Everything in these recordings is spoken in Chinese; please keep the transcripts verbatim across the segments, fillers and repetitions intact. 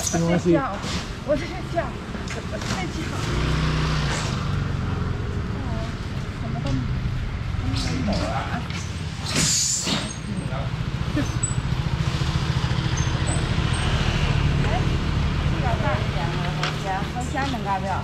没关系。 我在叫，我在叫。哦，什么都没有啊。哎，这个大两个好虾，好虾两个了。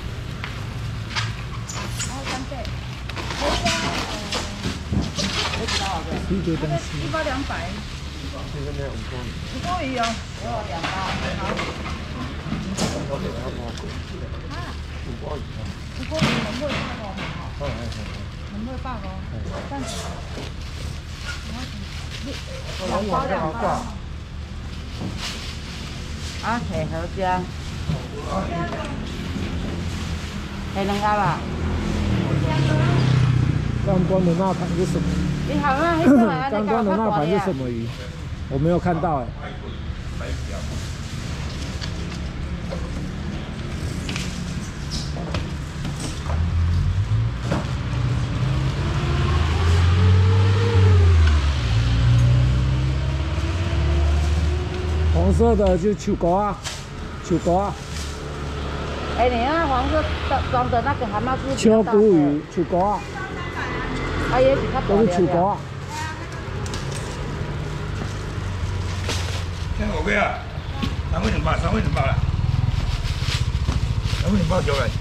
然后三倍，好虾，呃，我知道了。一包两百。 这个呢，五公里。 五公里哦，我有两包，好。 我这个要多贵？ 啊， 五公里啊。 五公里能會包個唔好？ 好，好，好。 能會包個？但係， 我兩包兩包。 啊，係好椒。係兩家吧？ 刚刚的那盘是什么？ 你好啊，那個啊， 刚刚的那盘是什么鱼？我没有看到哎。红色的就是球狗啊，球狗啊。 哎，你那黄色装的那个蛤蟆是秋骨鱼，球狗啊。 啊，也是较大都是球狗啊。 听我讲啊，三尾两包，三尾两包啦，三尾两包交来。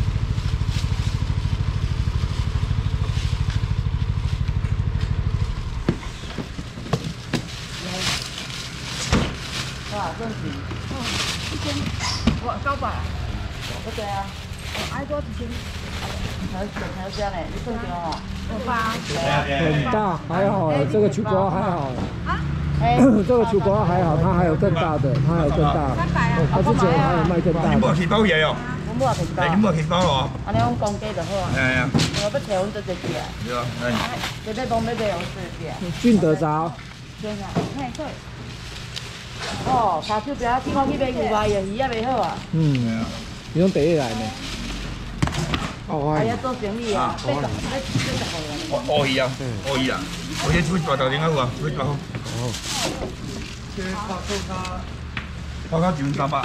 多少正品？哦，一千，我九百。不对啊，我爱多一千。还有还有这样嘞，你算掉哦。我八。 很大，还好哎，这个球狗还好。 啊？ 这个球瓜还好，它还有更大的，它还有更大。 三百啊！ 它之前还有卖更大的。 你冇去包嘢哦？ 我冇去包。 你冇去包咯？ 安尼我讲价就好啊。 系啊。 我要摕阮做一只啊。 对啊。 这要讲要卖我做一只。 俊德杂。 对啊，嘿对。哦，下手表今我去买牛排，鱼也袂好啊。 嗯。你用第一来呢？ 哦，哎呀，做生意啊，八十，八十块啊。 哦，可以啊，可以啊。我一出大头點解喎？出大好。哦。即係拍高卡，拍卡轉三百。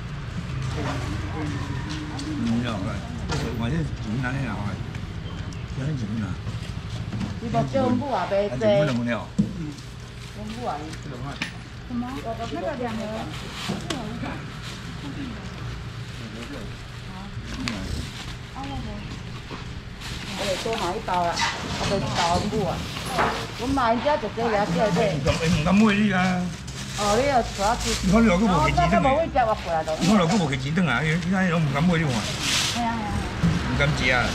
嗯，又係，或者轉下呢又係，有啲轉啊。 你目叫阮母啊，袂濟。 轉兩蚊了。 阮母啊，什么？那个两盒。我哋多買一包啦，我哋包阮母啊。我買只就這嘢只係你唔敢買呢㗎？ 哦，你又坐一次。 你可能攞嗰部旗子燈冇隻話過嚟到。 你可能攞嗰部旗子燈啊！依家我唔敢買呢個。 係啊係啊。 唔敢接啊！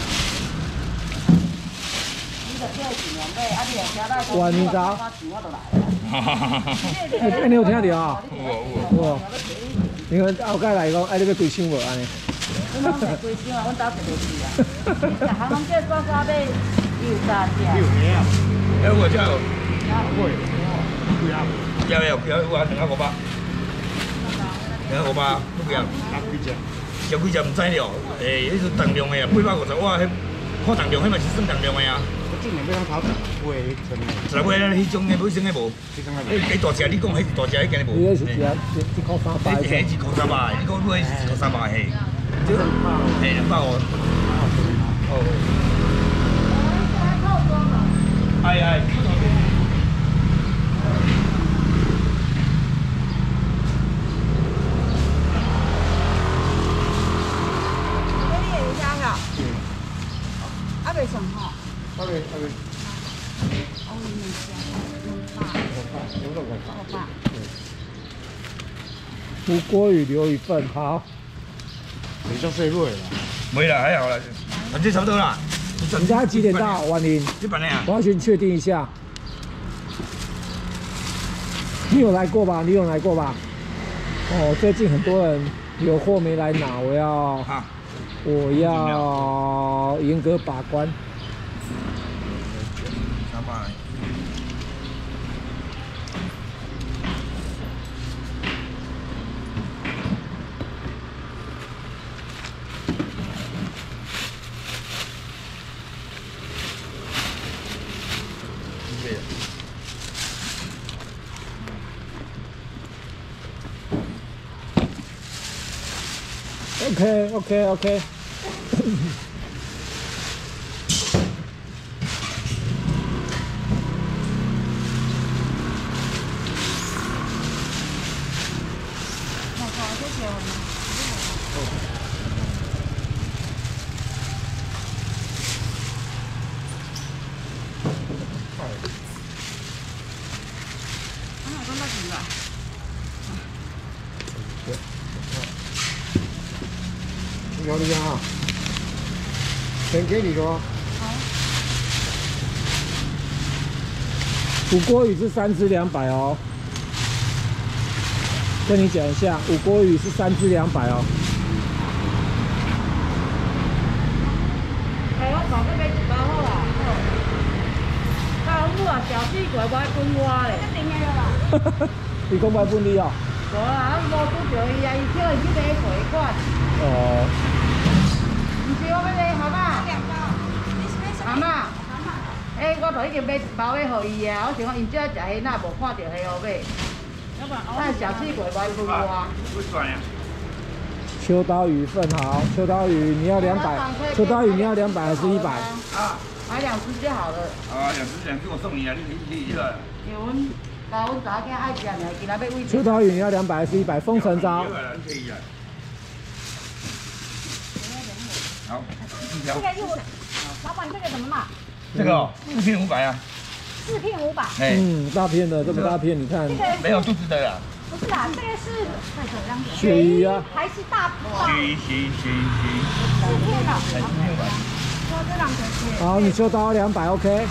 你就叫錢人買，啊你又寫到。 哇，你咋？ 我就來。 哎，你有聽到啊？ 有有。 你看後街來講，哎，你要幾箱無安尼？ 阮拢食幾箱啊，阮兜食袂住啊。逐項攏叫刷刷買六三隻。 六個啊？哎，我只有。會。有有有，我兩個五百。兩個五百，都幾啊？幾隻？有幾隻唔知了。誒，迄個重量的啊，八百五十瓦，迄看重量，迄嘛是算重量的啊。 我今年要炒十尾真的。 十尾咧，迄種的尾生的無。迄迄大隻，你講迄是大隻，迄間無。 你迄是一一箍三百。 迄迄一箍三百，你講尾是一箍三百嘿。這個嘿兩百哦。哦。係係。 啊，袂上吼。 OK OK。 哦，两箱，两百。五百。 胡锅鱼留一份，好。 你就睡过了。 没啦，还好啦，反正差不多啦。 你现在几点到？婉玲。 一百年啊。 我要先确定一下。你有来过吧？你有来过吧？哦，最近很多人有货没来拿，我要。 啊。 我要严格把关。 三百。 OK OK OK。 那好，谢谢我们。啊，讲到几了？ 有你啊，先给你个。 五锅鱼是三只两百哦，跟你讲一下，五锅鱼是三只两百哦。 哎，我讲要买一包好啦。到你啊，小水果我爱分我咧。一定的啦。 你讲买本你哦？ 无啦，我无拄着伊啊，伊叫伊去买水管。 哦。 唔是我要买蛤蟆，蛤蟆，诶，我都已经买一包要互伊啊。我想讲，因只食虾仔无看到虾蚵买，但小气鬼我分我。 不算呀。 秋刀鱼份好，秋刀鱼你要两百，秋刀鱼你要两百还是一百？ 啊，买两只就好了。 啊，两只两只我送你啊，你你你了。 因为阮甲阮查囝爱食，尔今仔要喂。 秋刀鱼你要两百还是一百？封城招。 可以啊。 好， 这个又，老板这个怎么卖？ 这个哦，四片五百啊。 四片五百。 哎， 嗯，大片的这么大片，你看。 这个没有肚子的啦。 不是啦，这个是鳕鱼啊， 还是大大？ 鳕鱼，鳕鱼，鳕鱼，鳕鱼。 四片的。 四片五百。 说这两个是。 好，你秋刀两百 ，OK。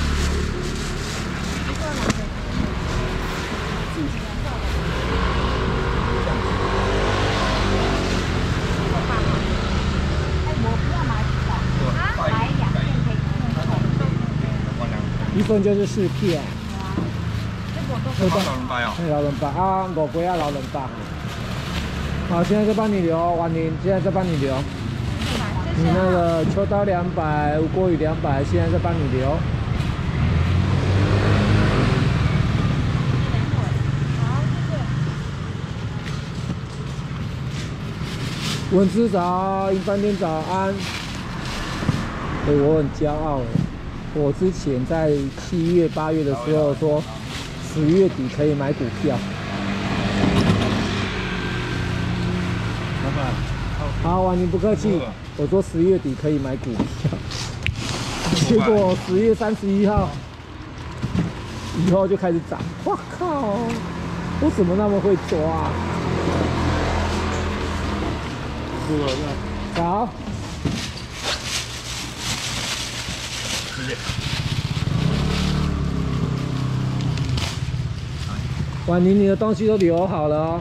一份就是四片。 这个老人包哦。 老人包啊，五龟啊，老人包。好，现在在帮你留，婉玲，现在在帮你留。你那个秋刀两百，无锅鱼两百，现在在帮你留。文之早，银饭店早安。哎，我很骄傲哎。 我之前在七月、八月的时候说，十月底可以买股票。 老板， 好，婉宁不客气。我说十月底可以买股票，结果十月三十一号以后就开始涨。我靠！我怎么那么会抓啊？好。 婉宁，你的东西都留好了哦。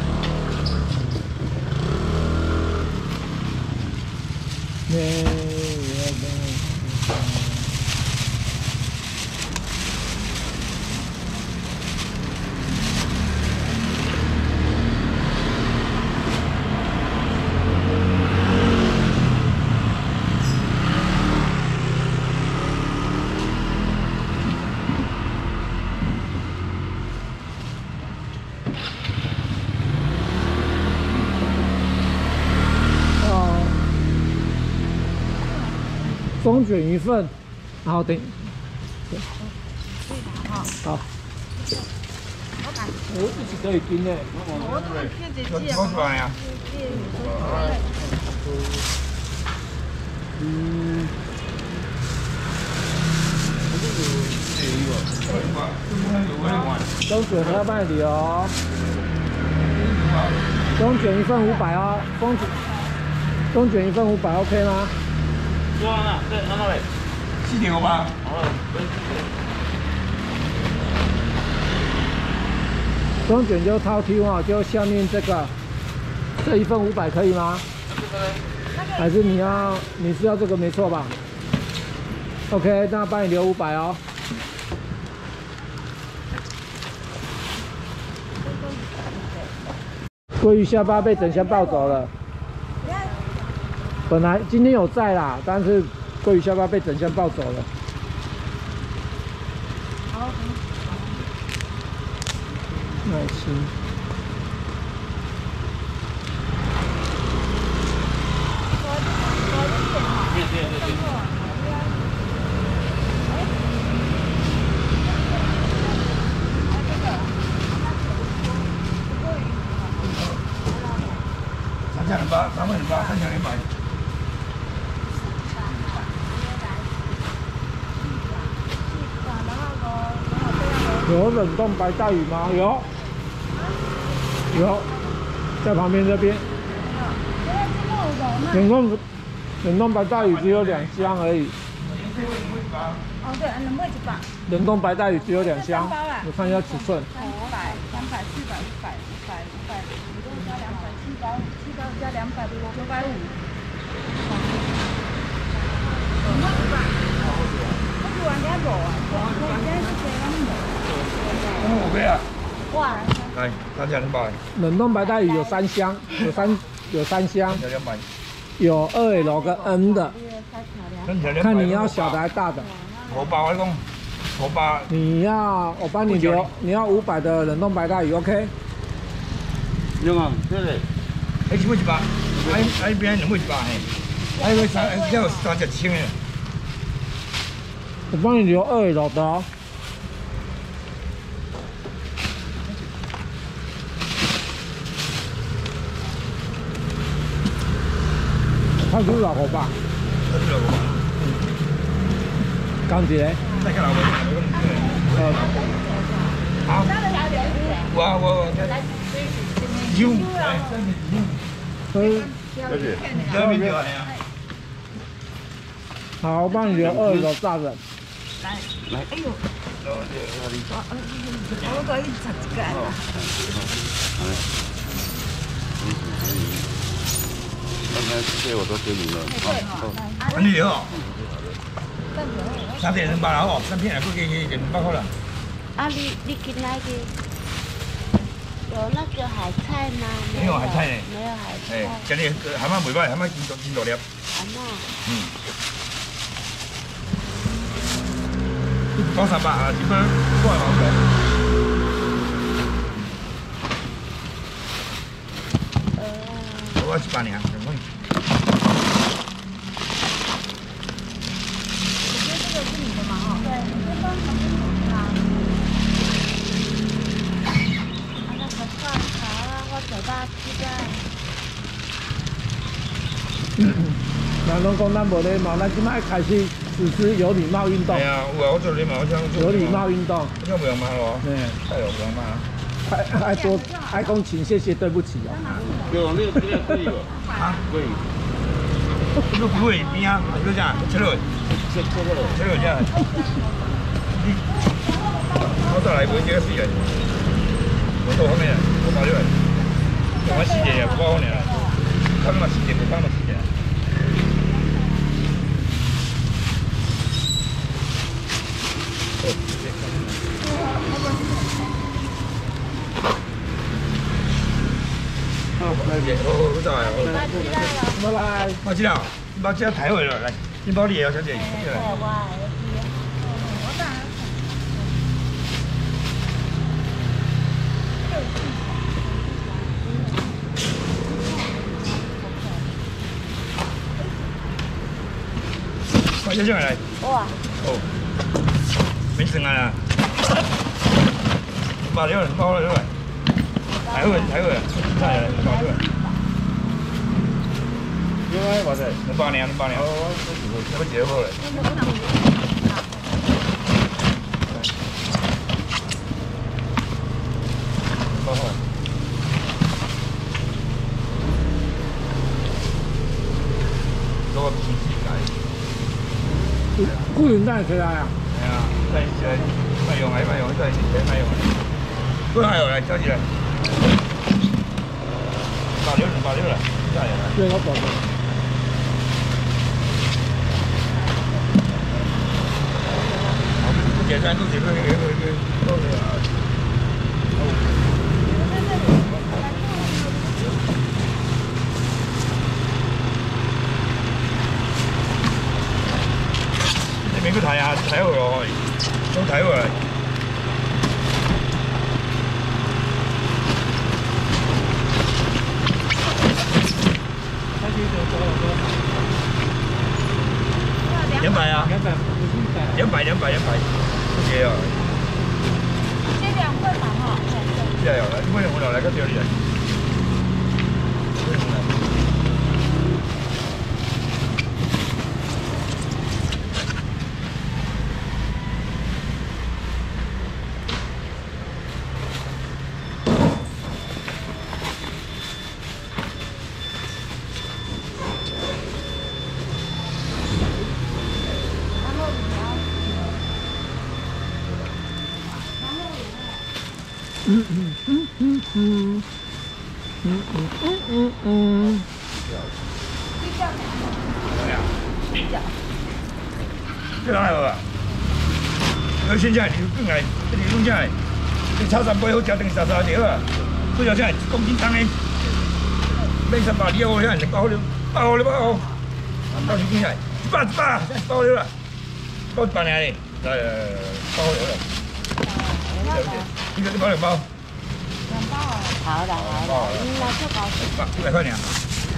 中卷一份，然后等。好。我自己可以盯诶。 我都是骗姐姐多少呀？ 嗯。中卷要帮你留。中卷一份五百哦，中卷中卷一份五百 ，OK 吗？ 多少呢？对，安那位。 七点五八。 哦， 中卷就套 T 哦，就下面这个，这一份五百可以吗？还是你要你是要这个没错吧 ？OK， 那帮你留五百哦。鲑鱼下巴被整箱抱走了。本来今天有在啦，但是鲑鱼下巴被整箱抱走了。耐心。 千两百，三万两百，三千两百。 有冷冻白带鱼吗？有，有，在旁边这边。冷冻冷冻白带鱼只有两箱而已。 哦，对，两百一百。 冷冻白带鱼只有两箱，我看一下尺寸。 三百、三百、四百、五百、五百、五百，五六加两百，七百五，七百五加两百，九百五。五百五百。我是玩家做啊，我现在是这样的。 五百啊！ 哇！ 来，三千两百。 冷冻白带鱼有三箱，有三有三箱， 三千两百。 有二 L 跟 N 的， 三千两百。 看你要小的还是大的。 五百我讲，五百。 你要我帮你留，你要五百的冷冻白带鱼 ，OK？ 用啊，对嘞。 哎，一百一百，哎哎边两百一百嘿，哎，三要有三只千的。 我帮你留二 L 的哦。他是老婆吧？ 他是老婆。 刚姐。 再看老婆。呃。好。我我。有。 所以。 小姐。 这边就系啊。 好，我帮你留二 L 炸人。 来，来，哎呦。我可以吃这个。 刚才这我都给你了。 安尼哦。三点两百哦，三片来不给给两百块了。 啊，你你进来的有那个海菜吗？ 没有海菜呢。 没有海菜。 哎，今日海妈袂歹，海妈真大真大粒。 海妈。 嗯。讲三百啊，一般过来毛钱。呃。我一百两，两块。 人拢讲咱无礼貌，咱即摆开始实施有礼貌运动。 系啊，有啊，我做礼貌，我想做。 有礼貌运动。 我想不用骂咯。 嗯。 哎呦，不用骂。 爱爱多爱讲请谢谢对不起哦。 有那个这个可以有。 啊？ 可以。 那个贵边啊？就这样，吃了。 吃吃了。 吃了这样。你，我再来买几个水啊？我到后面，我买了。我四件也不包呢，他们四件不帮我四件。好，来姐，好好在哦。 拜拜。 我知道，把这抬回来，来，你包你也要小姐，来。快点进来。 哇。 哦。没剩啊。把这个包了出来。抬回抬回来，再来包出来。 应该话是两百两，两百两。哦，我几好嘞。好好。嗰個片子解。 雇員蛋起來啊！ 係啊，真係真係咪用係咪用真係真係用。都係用嚟，收住嚟。八料八料嚟，真係用嚟。 對，我講過。 野山都幾多幾多幾多多啊！你俾佢睇下，睇佢落去，都睇佢嚟。兩百啊！兩百，兩百，兩百，兩百，嘢啊！ 这两份嘛哈。 係啊，點解我落嚟嗰條嚟？ 嗯嗯嗯嗯嗯嗯嗯嗯嗯。 这哪有啊？你现在你更来，你弄起来，你炒三杯好吃，等于三三条啊。不晓得一公斤重的，买三百二我遐，两百块了，百块了百块。到时几来？一百一百，一百了啦，包一百尔嘞，来来来来，包了了。一个一包两包。 两包啊。好的好的，嗯，那就高兴。 百一百块尔。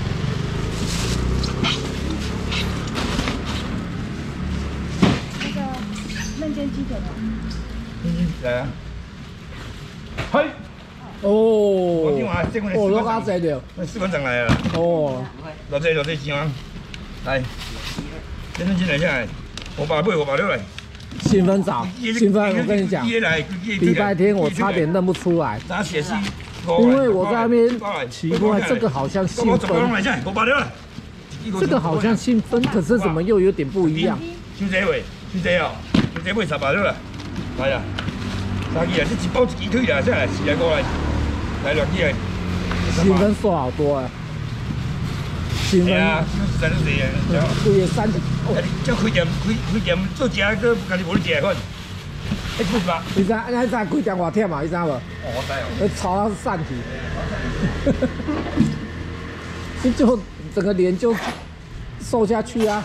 那个嫩煎鸡腿吗？ 来啊！嘿。 哦，哦，都加济着， 四碗上来啊！ 哦， 偌济偌济钱啊！来，真真进来下来，五百八五百六来。 兴奋早，兴奋！我跟你讲，礼拜天我差点认不出来，因为我在那边奇怪，这个好像兴奋，这个好像兴奋，可是怎么又有点不一样？ 就这位，就这哦，就这位三百六了，来呀！三支啊，这一包一鸡腿啊，下来四来过来。来两支哎， 兴奋瘦好多啊！兴奋啊， 三十四啊， 对，三十。 这开店开开店做食个，家己无咧食款。一几百？ 你知？你知开店偌忝嘛？你知无？哦， 我知哦。 要炒到散体，你就整个脸就瘦下去啊！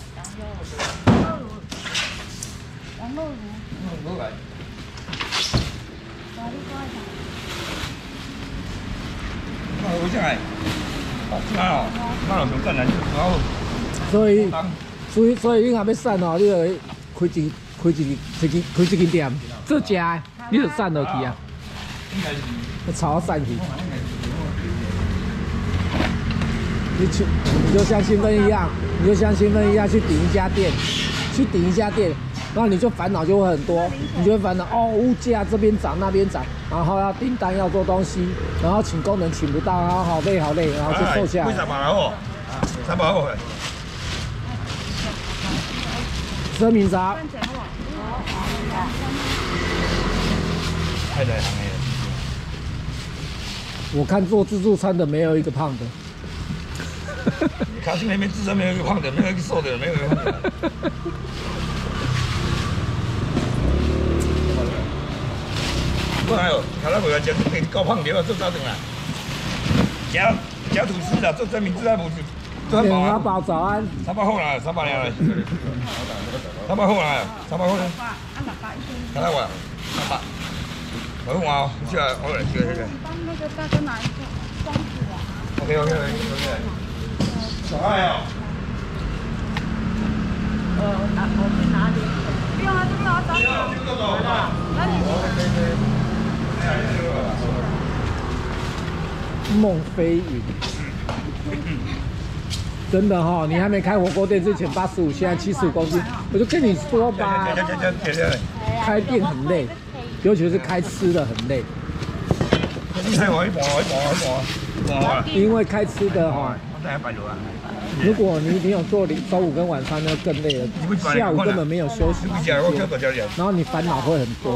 羊肉炉。 羊肉来。我上来，妈哦，妈哦，上赞来，好。 所以，所以，所以你若要瘦哦，你就开一开一开一开一间店，做食的，你就瘦落去啊。炒到散去。你去，你就像兴奋一样，你就像兴奋一样去顶一家店，去顶一家店。然后你就烦恼就会很多，你就会烦恼哦，物价这边涨那边涨，然后要订单要做东西，然后请工人请不到，然后好累好累，然后就瘦下来。 三百好，三百好。 生米茶。 太在行的。 我看做自助餐的没有一个胖的。 你看这那边自助没有一个胖的，没有一个瘦的，没有一个胖的。我还有，看到袂来食，你够胖点啊，做早顿啦。食食吐司啦，做三明治啊，无就做汉堡啊。 堡早安。 三百好啦，三百了嘞。三百好啦，三百好嘞。看到我，三百。我讲话，你下来，我来接这个。 帮那个大哥拿一个双子的。 OK OK OK。小爱哦。 呃，拿我去拿点。不用了，这边我找你。 不用，走吧。 那你。 孟飞云，真的哈、哦，你还没开火锅店之前八十五，现在七十五公斤，我就跟你说吧，开店很累，尤其是开吃的很累。因为开吃的哈、哦，如果你你有做中午跟晚餐呢，更累了，下午根本没有休息时间，然后你烦恼会很多。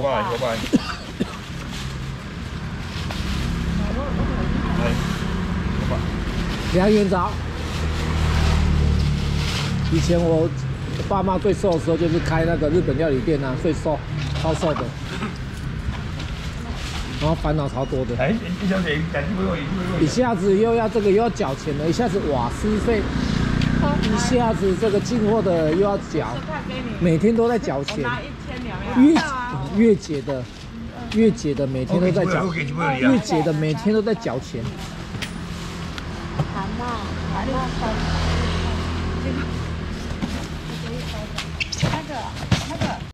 梁元昭，以前我爸妈最瘦的时候就是开那个日本料理店啊，最瘦，超瘦的，然后烦恼超多的。一下子又要这个又要缴钱了，一下子瓦斯费，一下子这个进货的又要缴，每天都在缴钱。月月结的，月结的每天都在缴，月结的每天都在缴钱。 蛤蟆，蛤蟆烧。那个，那个。